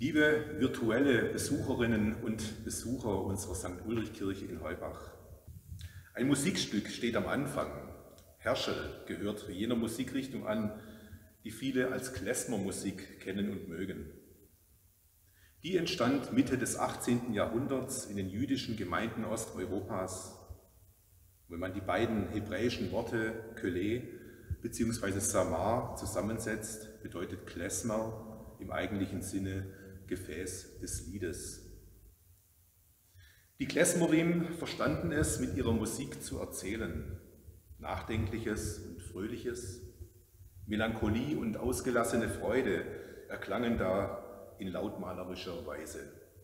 Liebe virtuelle Besucherinnen und Besucher unserer St. Ulrich-Kirche in Heubach. Ein Musikstück steht am Anfang. Herschel gehört jener Musikrichtung an, die viele als Klezmermusik kennen und mögen. Die entstand Mitte des 18. Jahrhunderts in den jüdischen Gemeinden Osteuropas. Wenn man die beiden hebräischen Worte Kölé bzw. Samar zusammensetzt, bedeutet Klezmer im eigentlichen Sinne Gefäß des Liedes. Die Klezmerim verstanden es, mit ihrer Musik zu erzählen. Nachdenkliches und Fröhliches, Melancholie und ausgelassene Freude erklangen da in lautmalerischer Weise.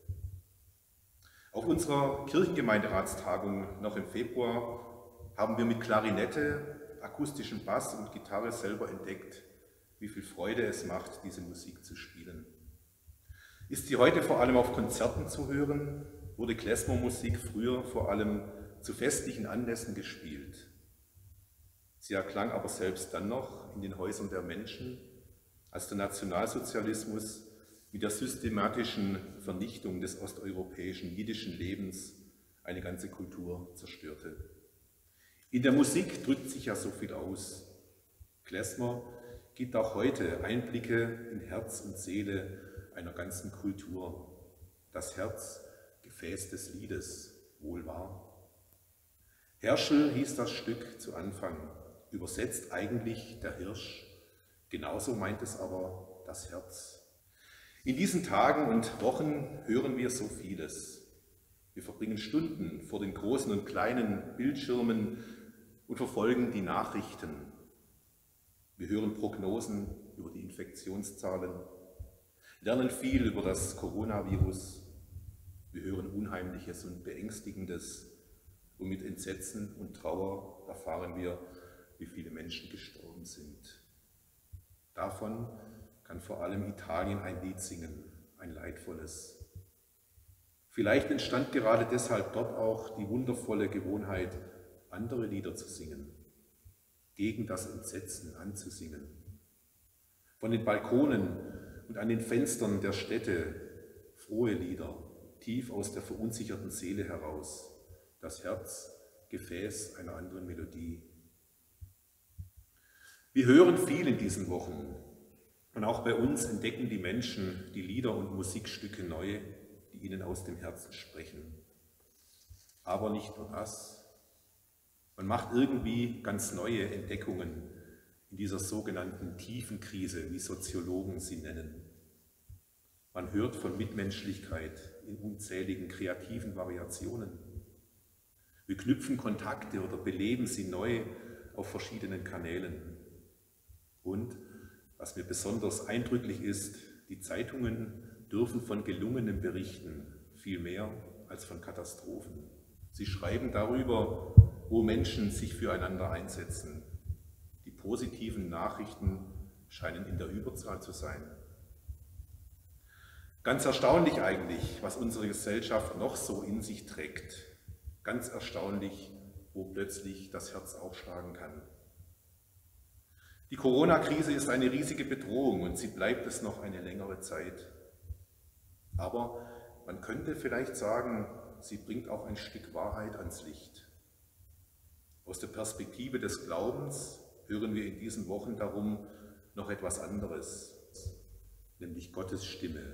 Auf unserer Kirchengemeinderatstagung noch im Februar haben wir mit Klarinette, akustischem Bass und Gitarre selber entdeckt, wie viel Freude es macht, diese Musik zu spielen. Ist sie heute vor allem auf Konzerten zu hören, wurde Klezmermusik früher vor allem zu festlichen Anlässen gespielt. Sie erklang aber selbst dann noch in den Häusern der Menschen, als der Nationalsozialismus mit der systematischen Vernichtung des osteuropäischen jiddischen Lebens eine ganze Kultur zerstörte. In der Musik drückt sich ja so viel aus. Klezmer gibt auch heute Einblicke in Herz und Seele einer ganzen Kultur. Das Herz, Gefäß des Liedes, wohl wahr. Herschel hieß das Stück zu Anfang, übersetzt eigentlich der Hirsch, genauso meint es aber das Herz. In diesen Tagen und Wochen hören wir so vieles. Wir verbringen Stunden vor den großen und kleinen Bildschirmen und verfolgen die Nachrichten. Wir hören Prognosen über die Infektionszahlen, lernen viel über das Coronavirus. Wir hören Unheimliches und Beängstigendes und mit Entsetzen und Trauer erfahren wir, wie viele Menschen gestorben sind. Davon kann vor allem Italien ein Lied singen, ein leidvolles. Vielleicht entstand gerade deshalb dort auch die wundervolle Gewohnheit, andere Lieder zu singen, gegen das Entsetzen anzusingen. Von den Balkonen und an den Fenstern der Städte frohe Lieder, tief aus der verunsicherten Seele heraus, das Herz, Gefäß einer anderen Melodie. Wir hören viel in diesen Wochen und auch bei uns entdecken die Menschen die Lieder und Musikstücke neu, die ihnen aus dem Herzen sprechen. Aber nicht nur das. Man macht irgendwie ganz neue Entdeckungen in dieser sogenannten tiefen Krise, wie Soziologen sie nennen. Man hört von Mitmenschlichkeit in unzähligen kreativen Variationen. Wir knüpfen Kontakte oder beleben sie neu auf verschiedenen Kanälen. Und, was mir besonders eindrücklich ist, die Zeitungen dürfen von Gelungenem berichten, viel mehr als von Katastrophen. Sie schreiben darüber, wo Menschen sich füreinander einsetzen. Die positiven Nachrichten scheinen in der Überzahl zu sein. Ganz erstaunlich eigentlich, was unsere Gesellschaft noch so in sich trägt. Ganz erstaunlich, wo plötzlich das Herz aufschlagen kann. Die Corona-Krise ist eine riesige Bedrohung und sie bleibt es noch eine längere Zeit. Aber man könnte vielleicht sagen, sie bringt auch ein Stück Wahrheit ans Licht. Aus der Perspektive des Glaubens hören wir in diesen Wochen darum noch etwas anderes, nämlich Gottes Stimme.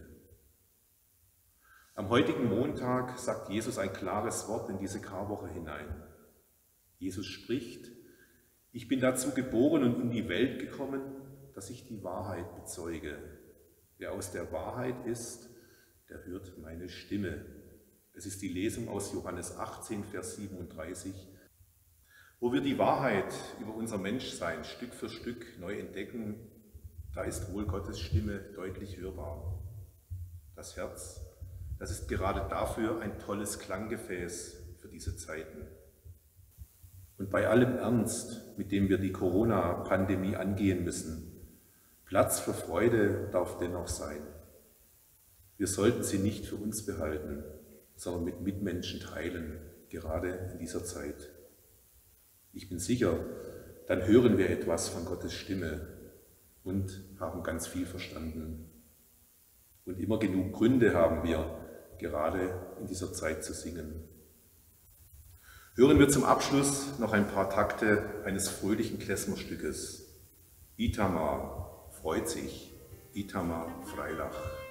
Am heutigen Montag sagt Jesus ein klares Wort in diese Karwoche hinein. Jesus spricht: Ich bin dazu geboren und in die Welt gekommen, dass ich die Wahrheit bezeuge. Wer aus der Wahrheit ist, der hört meine Stimme. Es ist die Lesung aus Johannes 18, Vers 37, wo wir die Wahrheit über unser Menschsein Stück für Stück neu entdecken. Da ist wohl Gottes Stimme deutlich hörbar. Das Herz, das ist gerade dafür ein tolles Klanggefäß für diese Zeiten. Und bei allem Ernst, mit dem wir die Corona-Pandemie angehen müssen, Platz für Freude darf dennoch sein. Wir sollten sie nicht für uns behalten, sondern mit Mitmenschen teilen, gerade in dieser Zeit. Ich bin sicher, dann hören wir etwas von Gottes Stimme und haben ganz viel verstanden. Und immer genug Gründe haben wir, gerade in dieser Zeit zu singen. Hören wir zum Abschluss noch ein paar Takte eines fröhlichen Klezmerstückes. Itamar freut sich, Itamar Freilach.